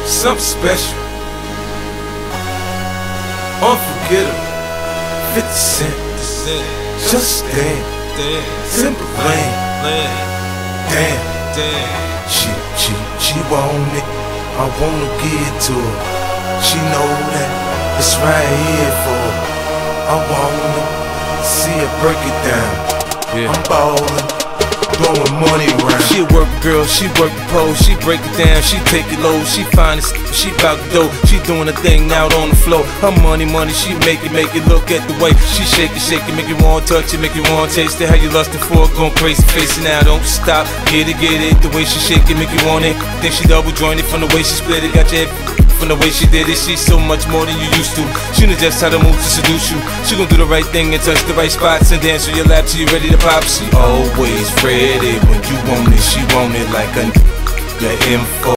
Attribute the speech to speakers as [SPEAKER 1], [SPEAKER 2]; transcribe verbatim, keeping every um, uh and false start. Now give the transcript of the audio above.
[SPEAKER 1] something special, unforgettable. Fifty cent, just damn, simple lane. Damn, she, she, she want it. I wanna give it to her. She know that it's right here for her. I wanna see her break it down. Yeah. I'm ballin', blowing money around. She a work girl, she work the pole, she break it down, she take it low, she find it, she bout the dough, she doing her thing out on the floor. Her money, money, she make it, make it. Look at the way she shake it, shake it, make you want touch it, make you want taste it. How you lustin' for it, going crazy, face it now, don't stop. Get it, get it, the way she shake it, make you want it. Think she double jointed from the way she split it, got your head from the way she did it. She's so much more than you used to. She knows just how to move to seduce you. She gon' do the right thing and touch the right spots and dance on your lap till you ready to pop. She always ready when you want it. She want it like a the info.